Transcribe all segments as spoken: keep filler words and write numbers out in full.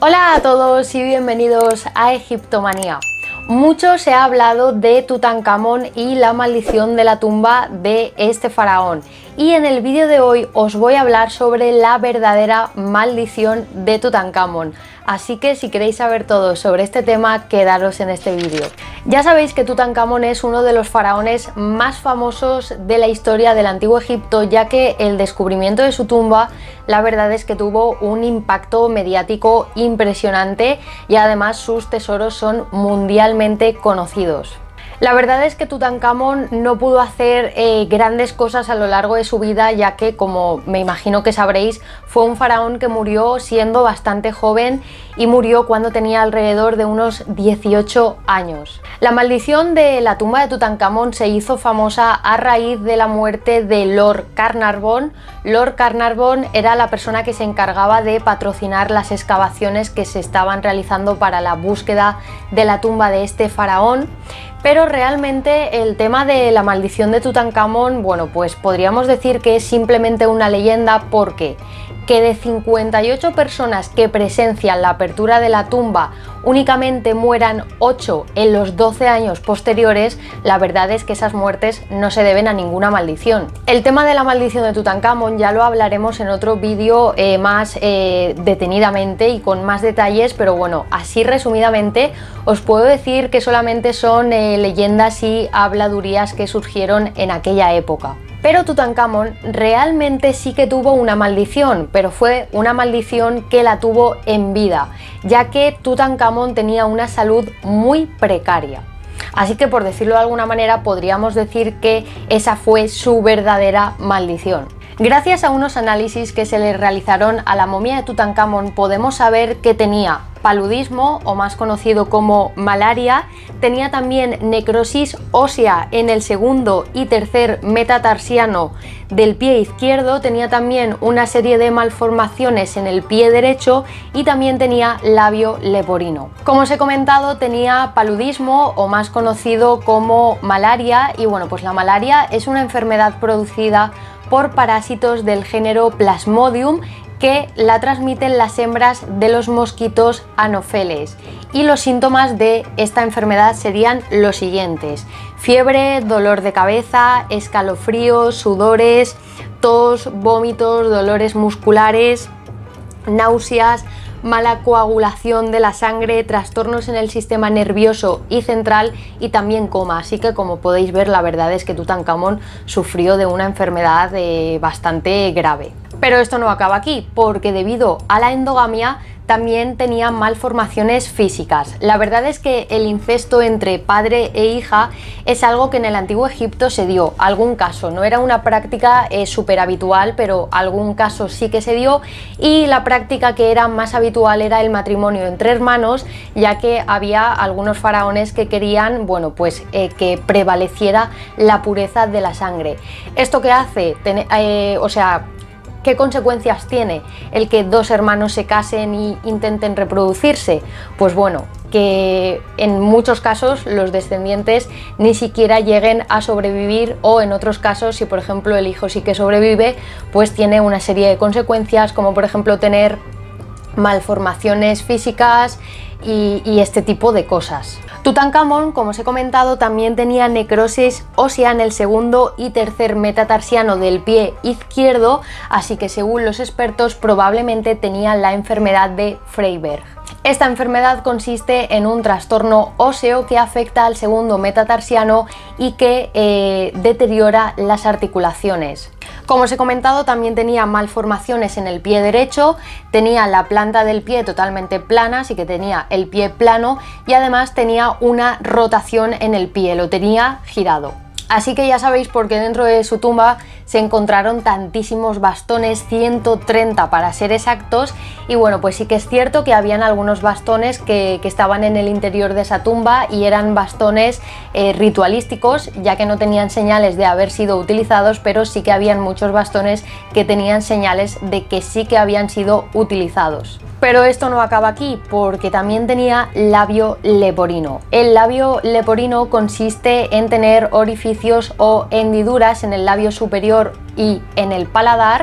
Hola a todos y bienvenidos a Egiptomanía. Mucho se ha hablado de Tutankamón y la maldición de la tumba de este faraón, y en el vídeo de hoy os voy a hablar sobre la verdadera maldición de Tutankamón. Así que si queréis saber todo sobre este tema, quedaros en este vídeo. Ya sabéis que Tutankamón es uno de los faraones más famosos de la historia del antiguo Egipto, ya que el descubrimiento de su tumba, la verdad es que tuvo un impacto mediático impresionante y además sus tesoros son mundialmente conocidos. La verdad es que Tutankamón no pudo hacer eh, grandes cosas a lo largo de su vida, ya que, como me imagino que sabréis, fue un faraón que murió siendo bastante joven y murió cuando tenía alrededor de unos dieciocho años. La maldición de la tumba de Tutankamón se hizo famosa a raíz de la muerte de Lord Carnarvon. Lord Carnarvon era la persona que se encargaba de patrocinar las excavaciones que se estaban realizando para la búsqueda de la tumba de este faraón. Pero realmente el tema de la maldición de Tutankamón, bueno, pues podríamos decir que es simplemente una leyenda, porque que de cincuenta y ocho personas que presencian la apertura de la tumba únicamente mueran ocho en los doce años posteriores, la verdad es que esas muertes no se deben a ninguna maldición. El tema de la maldición de Tutankamón ya lo hablaremos en otro vídeo eh, más eh, detenidamente y con más detalles, pero bueno, así resumidamente os puedo decir que solamente son eh, leyendas y habladurías que surgieron en aquella época. Pero Tutankamón realmente sí que tuvo una maldición, pero fue una maldición que la tuvo en vida, ya que Tutankamón tenía una salud muy precaria. Así que, por decirlo de alguna manera, podríamos decir que esa fue su verdadera maldición. Gracias a unos análisis que se le realizaron a la momia de Tutankamón, podemos saber que tenía paludismo, o más conocido como malaria, tenía también necrosis ósea en el segundo y tercer metatarsiano del pie izquierdo, tenía también una serie de malformaciones en el pie derecho y también tenía labio leporino. Como os he comentado, tenía paludismo, o más conocido como malaria, y bueno, pues la malaria es una enfermedad producida por parásitos del género Plasmodium que la transmiten las hembras de los mosquitos anófeles, y los síntomas de esta enfermedad serían los siguientes: fiebre, dolor de cabeza, escalofríos, sudores, tos, vómitos, dolores musculares, náuseas, mala coagulación de la sangre, trastornos en el sistema nervioso y central y también coma. Así que, como podéis ver, la verdad es que Tutankamón sufrió de una enfermedad eh, bastante grave. Pero esto no acaba aquí, porque debido a la endogamia también tenía malformaciones físicas. La verdad es que el incesto entre padre e hija es algo que en el antiguo Egipto se dio, algún caso, no era una práctica eh, súper habitual, pero algún caso sí que se dio, y la práctica que era más habitual era el matrimonio entre hermanos, ya que había algunos faraones que querían, bueno, pues eh, que prevaleciera la pureza de la sangre. ¿Esto qué hace? Ten, eh, o sea, ¿qué consecuencias tiene el que dos hermanos se casen y intenten reproducirse? Pues bueno, que en muchos casos los descendientes ni siquiera lleguen a sobrevivir, o en otros casos, si por ejemplo el hijo sí que sobrevive, pues tiene una serie de consecuencias, como por ejemplo tener malformaciones físicas y, y este tipo de cosas. Tutankamón, como os he comentado, también tenía necrosis ósea en el segundo y tercer metatarsiano del pie izquierdo, así que según los expertos probablemente tenía la enfermedad de Freiberg. Esta enfermedad consiste en un trastorno óseo que afecta al segundo metatarsiano y que eh, deteriora las articulaciones. Como os he comentado, también tenía malformaciones en el pie derecho, tenía la planta del pie totalmente plana, así que tenía el pie plano, y además tenía una rotación en el pie, lo tenía girado. Así que ya sabéis por qué dentro de su tumba se encontraron tantísimos bastones, ciento treinta para ser exactos, y bueno, pues sí que es cierto que habían algunos bastones que, que estaban en el interior de esa tumba y eran bastones eh, ritualísticos, ya que no tenían señales de haber sido utilizados, pero sí que habían muchos bastones que tenían señales de que sí que habían sido utilizados. Pero esto no acaba aquí, porque también tenía labio leporino. El labio leporino consiste en tener orificios o hendiduras en el labio superior y en el paladar,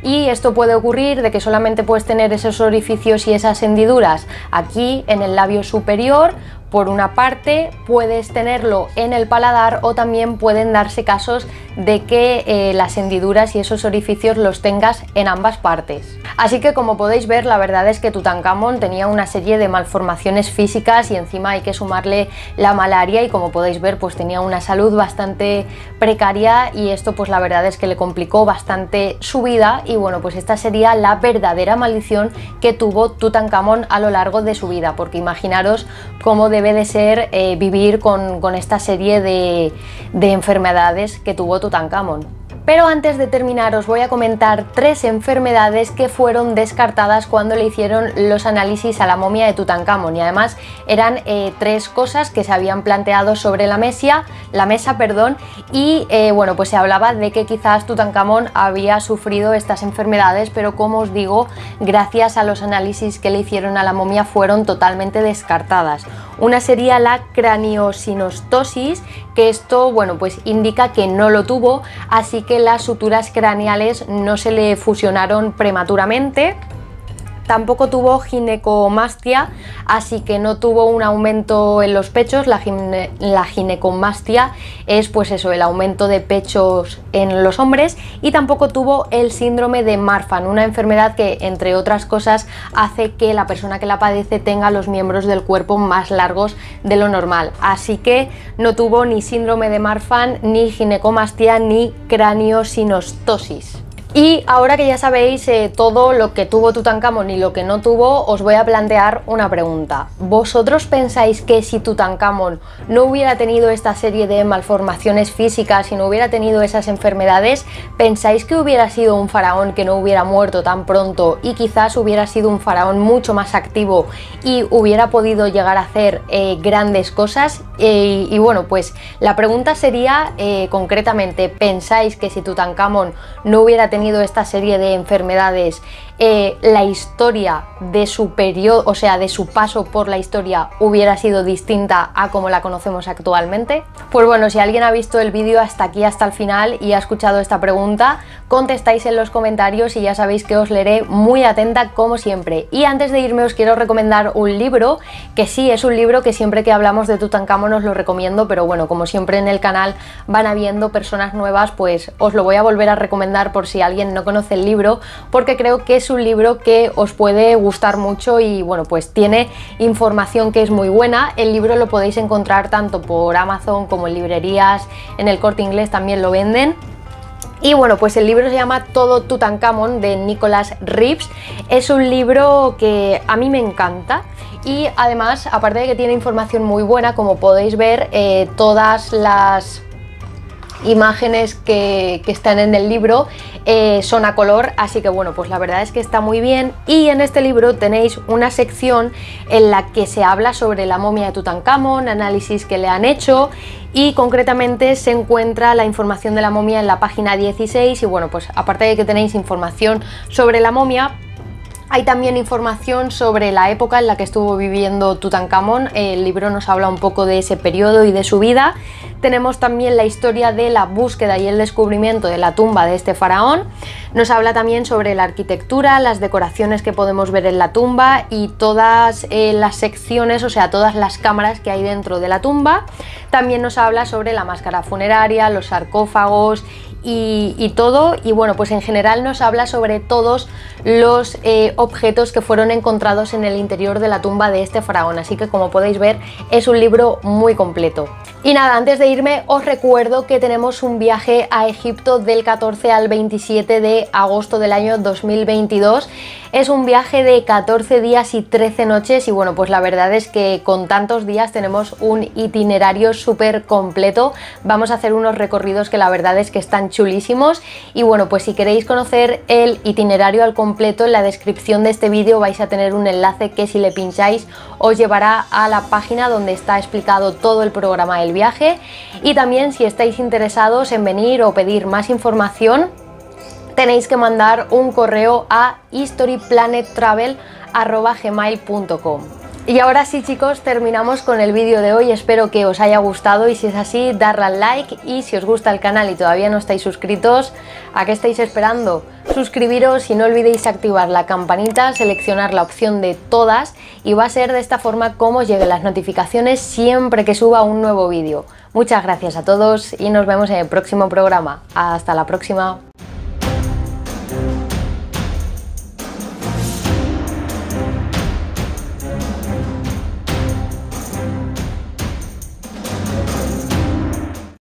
y esto puede ocurrir de que solamente puedes tener esos orificios y esas hendiduras aquí en el labio superior. Por una parte, puedes tenerlo en el paladar, o también pueden darse casos de que eh, las hendiduras y esos orificios los tengas en ambas partes. Así que, como podéis ver, la verdad es que Tutankamón tenía una serie de malformaciones físicas y encima hay que sumarle la malaria, y como podéis ver, pues tenía una salud bastante precaria, y esto pues la verdad es que le complicó bastante su vida. Y bueno, pues esta sería la verdadera maldición que tuvo Tutankamón a lo largo de su vida, porque imaginaros cómo debe de ser eh, vivir con, con esta serie de, de enfermedades que tuvo Tutankamón. Pero antes de terminar os voy a comentar tres enfermedades que fueron descartadas cuando le hicieron los análisis a la momia de Tutankamón, y además eran eh, tres cosas que se habían planteado sobre la mesa, la mesa, perdón, y eh, bueno, pues se hablaba de que quizás Tutankamón había sufrido estas enfermedades, pero como os digo, gracias a los análisis que le hicieron a la momia fueron totalmente descartadas. Una sería la craniosinostosis, que esto, bueno, pues indica que no lo tuvo, así que las suturas craneales no se le fusionaron prematuramente. Tampoco tuvo ginecomastia, así que no tuvo un aumento en los pechos. La, gine la ginecomastia es pues eso, el aumento de pechos en los hombres. Y tampoco tuvo el síndrome de Marfan, una enfermedad que, entre otras cosas, hace que la persona que la padece tenga los miembros del cuerpo más largos de lo normal. Así que no tuvo ni síndrome de Marfan, ni ginecomastia, ni craniosinostosis. Y ahora que ya sabéis eh, todo lo que tuvo Tutankamón y lo que no tuvo, os voy a plantear una pregunta. ¿Vosotros pensáis que si Tutankamón no hubiera tenido esta serie de malformaciones físicas y no hubiera tenido esas enfermedades, pensáis que hubiera sido un faraón que no hubiera muerto tan pronto y quizás hubiera sido un faraón mucho más activo y hubiera podido llegar a hacer eh, grandes cosas? Eh, y bueno, pues la pregunta sería eh, concretamente, ¿pensáis que si Tutankamón no hubiera tenido esta serie de enfermedades, eh, la historia de su periodo, o sea, de su paso por la historia, hubiera sido distinta a como la conocemos actualmente? Pues bueno, si alguien ha visto el vídeo hasta aquí, hasta el final, y ha escuchado esta pregunta, contestáis en los comentarios y ya sabéis que os leeré muy atenta como siempre. Y antes de irme os quiero recomendar un libro, que sí, es un libro que siempre que hablamos de Tutankamón os lo recomiendo, pero bueno, como siempre en el canal van habiendo personas nuevas, pues os lo voy a volver a recomendar por si alguien no conoce el libro, porque creo que es un libro que os puede gustar mucho y bueno, pues tiene información que es muy buena. El libro lo podéis encontrar tanto por Amazon como en librerías, en el Corte Inglés también lo venden. Y bueno, pues el libro se llama Todo Tutankamón, de Nicholas Reeves. Es un libro que a mí me encanta y además, aparte de que tiene información muy buena, como podéis ver, eh, todas las imágenes que, que están en el libro eh, son a color, así que bueno, pues la verdad es que está muy bien. Y en este libro tenéis una sección en la que se habla sobre la momia de Tutankamón, análisis que le han hecho, y concretamente se encuentra la información de la momia en la página dieciséis. Y bueno, pues aparte de que tenéis información sobre la momia, hay también información sobre la época en la que estuvo viviendo Tutankamón. El libro nos habla un poco de ese periodo y de su vida. Tenemos también la historia de la búsqueda y el descubrimiento de la tumba de este faraón. Nos habla también sobre la arquitectura, las decoraciones que podemos ver en la tumba y todas eh, las secciones, o sea, todas las cámaras que hay dentro de la tumba. También nos habla sobre la máscara funeraria, los sarcófagos Y, y todo, y bueno, pues en general nos habla sobre todos los eh, objetos que fueron encontrados en el interior de la tumba de este faraón, así que como podéis ver es un libro muy completo. Y nada, antes de irme os recuerdo que tenemos un viaje a Egipto del catorce al veintisiete de agosto del año dos mil veintidós. Es un viaje de catorce días y trece noches y bueno, pues la verdad es que con tantos días tenemos un itinerario súper completo. Vamos a hacer unos recorridos que la verdad es que están chulísimos y bueno, pues si queréis conocer el itinerario al completo, en la descripción de este vídeo vais a tener un enlace que si le pincháis os llevará a la página donde está explicado todo el programa del viaje. Y también si estáis interesados en venir o pedir más información, tenéis que mandar un correo a historyplanettravel arroba gmail punto com. Y ahora sí, chicos, terminamos con el vídeo de hoy. Espero que os haya gustado y si es así, darle al like, y si os gusta el canal y todavía no estáis suscritos, ¿a qué estáis esperando? Suscribiros y no olvidéis activar la campanita, seleccionar la opción de todas, y va a ser de esta forma como os lleguen las notificaciones siempre que suba un nuevo vídeo. Muchas gracias a todos y nos vemos en el próximo programa. Hasta la próxima.